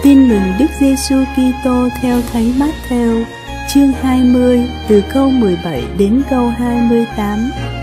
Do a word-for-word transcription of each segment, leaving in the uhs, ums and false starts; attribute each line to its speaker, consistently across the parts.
Speaker 1: Tin mừng Đức Giêsu Kitô theo Thánh Mát-thêu, chương hai mươi, từ câu mười bảy đến câu hai mươi tám.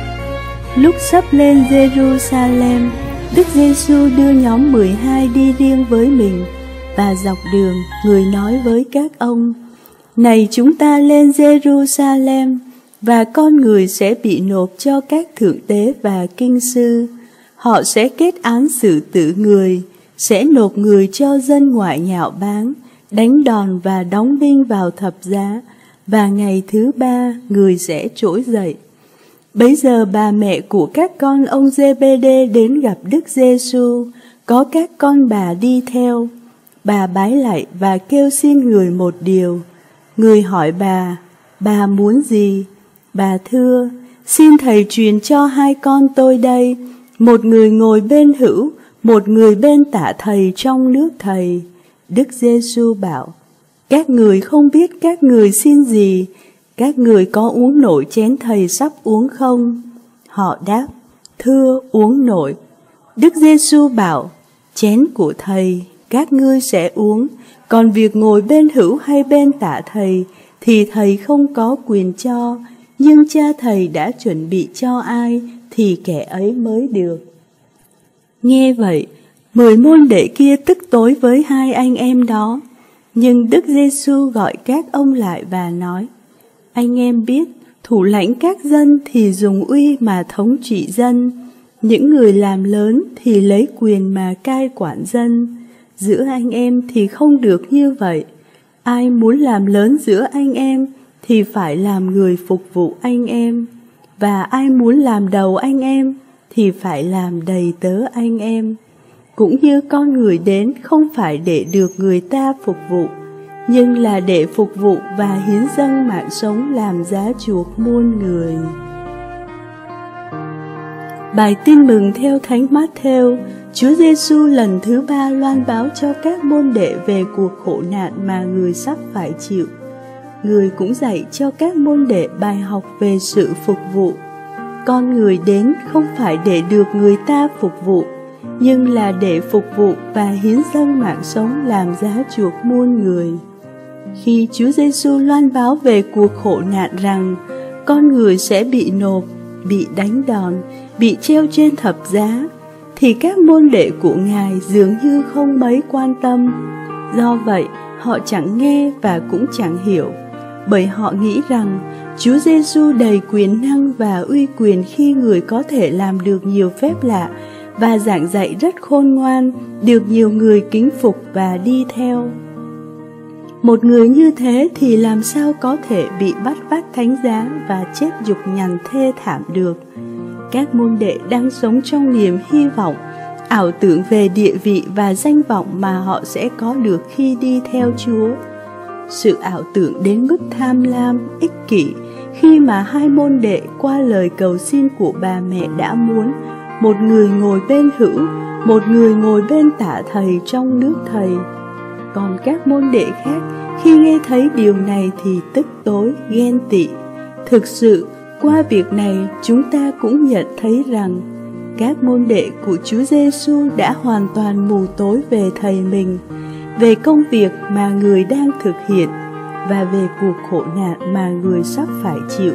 Speaker 1: Lúc sắp lên Giê-ru-sa-lem, Đức Giêsu đưa nhóm mười hai đi riêng với mình, và dọc đường, Người nói với các ông: Này, chúng ta lên Giê-ru-sa-lem, và con người sẽ bị nộp cho các thượng tế và kinh sư. Họ sẽ kết án xử tử người, sẽ nộp người cho dân ngoại nhạo báng, đánh đòn và đóng đinh vào thập giá, và ngày thứ ba người sẽ trỗi dậy. Bấy giờ bà mẹ của các con ông Giê-bê-đê đến gặp Đức Giêsu, có các con bà đi theo. Bà bái lạy và kêu xin Người một điều. Người hỏi bà: Bà muốn gì? Bà thưa: Xin Thầy truyền cho hai con tôi đây, một người ngồi bên hữu, một người bên tả Thầy trong nước Thầy. Đức Giêsu bảo: Các người không biết các người xin gì. Các người có uống nổi chén Thầy sắp uống không? Họ đáp: Thưa, uống nổi. Đức Giêsu bảo: Chén của Thầy các ngươi sẽ uống, còn việc ngồi bên hữu hay bên tả Thầy thì Thầy không có quyền cho, nhưng Cha Thầy đã chuẩn bị cho ai thì kẻ ấy mới được. Nghe vậy, mười môn đệ kia tức tối với hai anh em đó. Nhưng Đức Giêsu gọi các ông lại và nói: Anh em biết, thủ lãnh các dân thì dùng uy mà thống trị dân, những người làm lớn thì lấy quyền mà cai quản dân. Giữa anh em thì không được như vậy. Ai muốn làm lớn giữa anh em thì phải làm người phục vụ anh em, và ai muốn làm đầu anh em thì phải làm đầy tớ anh em. Cũng như con người đến không phải để được người ta phục vụ, nhưng là để phục vụ và hiến dâng mạng sống làm giá chuộc muôn người. Bài tin mừng theo Thánh Mát-thêu. Chúa Giêsu lần thứ ba loan báo cho các môn đệ về cuộc khổ nạn mà Người sắp phải chịu. Người cũng dạy cho các môn đệ bài học về sự phục vụ. Con người đến không phải để được người ta phục vụ, nhưng là để phục vụ và hiến dâng mạng sống làm giá chuộc muôn người. Khi Chúa Giêsu loan báo về cuộc khổ nạn rằng con người sẽ bị nộp, bị đánh đòn, bị treo trên thập giá, thì các môn đệ của Ngài dường như không mấy quan tâm. Do vậy, họ chẳng nghe và cũng chẳng hiểu, bởi họ nghĩ rằng Chúa Giêsu đầy quyền năng và uy quyền khi Người có thể làm được nhiều phép lạ và giảng dạy rất khôn ngoan, được nhiều người kính phục và đi theo. Một người như thế thì làm sao có thể bị bắt vác thánh giá và chết nhục nhằn thê thảm được? Các môn đệ đang sống trong niềm hy vọng, ảo tưởng về địa vị và danh vọng mà họ sẽ có được khi đi theo Chúa. Sự ảo tưởng đến mức tham lam, ích kỷ, khi mà hai môn đệ qua lời cầu xin của bà mẹ đã muốn một người ngồi bên hữu, một người ngồi bên tả Thầy trong nước Thầy. Còn các môn đệ khác khi nghe thấy điều này thì tức tối, ghen tị. Thực sự, qua việc này chúng ta cũng nhận thấy rằng các môn đệ của Chúa Giêsu đã hoàn toàn mù tối về Thầy mình, về công việc mà Người đang thực hiện và về cuộc khổ nạn mà Người sắp phải chịu.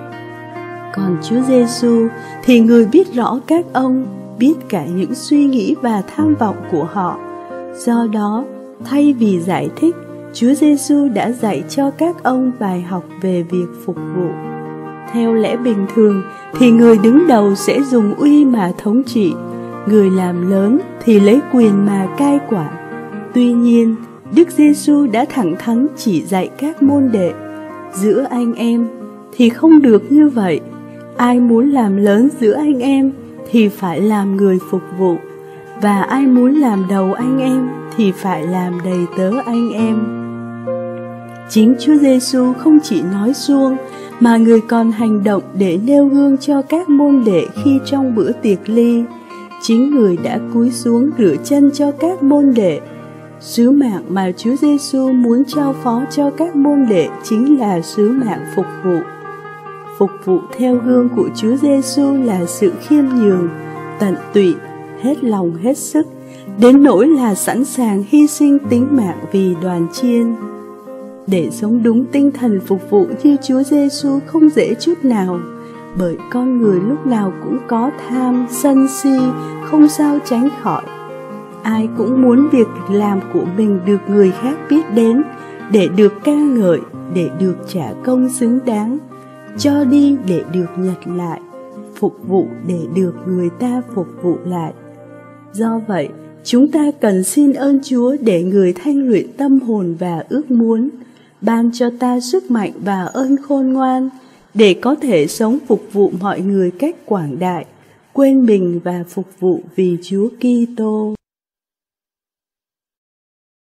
Speaker 1: Còn Chúa Giêsu thì Người biết rõ các ông, biết cả những suy nghĩ và tham vọng của họ. Do đó, thay vì giải thích, Chúa Giêsu đã dạy cho các ông bài học về việc phục vụ. Theo lẽ bình thường thì người đứng đầu sẽ dùng uy mà thống trị, người làm lớn thì lấy quyền mà cai quản. Tuy nhiên, Đức Giêsu đã thẳng thắn chỉ dạy các môn đệ: giữa anh em thì không được như vậy. Ai muốn làm lớn giữa anh em thì phải làm người phục vụ, và ai muốn làm đầu anh em thì phải làm đầy tớ anh em. Chính Chúa Giêsu không chỉ nói suông, mà Người còn hành động để nêu gương cho các môn đệ khi trong bữa tiệc ly. Chính Người đã cúi xuống rửa chân cho các môn đệ. Sứ mạng mà Chúa Giêsu muốn trao phó cho các môn đệ chính là sứ mạng phục vụ. Phục vụ theo gương của Chúa Giêsu là sự khiêm nhường, tận tụy, hết lòng hết sức, đến nỗi là sẵn sàng hy sinh tính mạng vì đoàn chiên. Để sống đúng tinh thần phục vụ như Chúa Giêsu không dễ chút nào, bởi con người lúc nào cũng có tham, sân si, không sao tránh khỏi. Ai cũng muốn việc làm của mình được người khác biết đến, để được ca ngợi, để được trả công xứng đáng, cho đi để được nhặt lại, phục vụ để được người ta phục vụ lại. Do vậy, chúng ta cần xin ơn Chúa để người thanh luyện tâm hồn và ước muốn, ban cho ta sức mạnh và ơn khôn ngoan, để có thể sống phục vụ mọi người cách quảng đại, quên mình và phục vụ vì Chúa Kitô.